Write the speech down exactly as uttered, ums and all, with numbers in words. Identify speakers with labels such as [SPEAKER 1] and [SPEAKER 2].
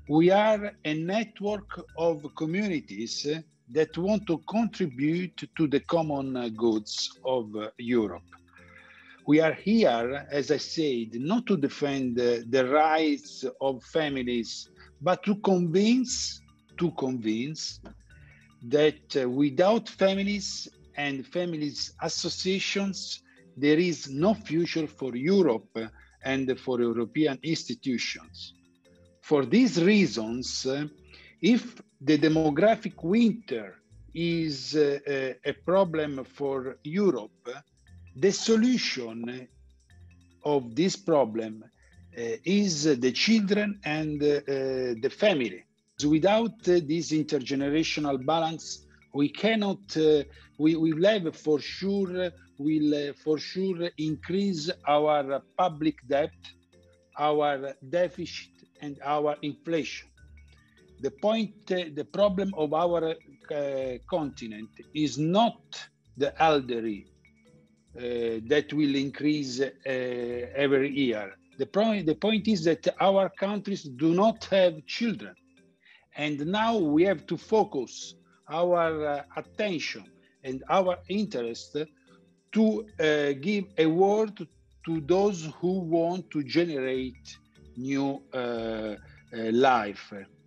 [SPEAKER 1] We are a network of communities that want to contribute to the common goods of Europe. We are here, as I said, not to defend the rights of families, but to convince, to convince that without families and families associations, there is no future for Europe and for European institutions. For these reasons, if the demographic winter is a, a problem for Europe, the solution of this problem uh, is the children and uh, the family. Without uh, this intergenerational balance, we cannot, uh, we will have for sure, will uh, for sure increase our public debt, our deficit, and our inflation. The point, uh, the problem of our uh, continent is not the elderly uh, that will increase uh, every year. The point, the point is that our countries do not have children. And now we have to focus our uh, attention and our interest to uh, give a word to those who want to generate new uh, uh, life.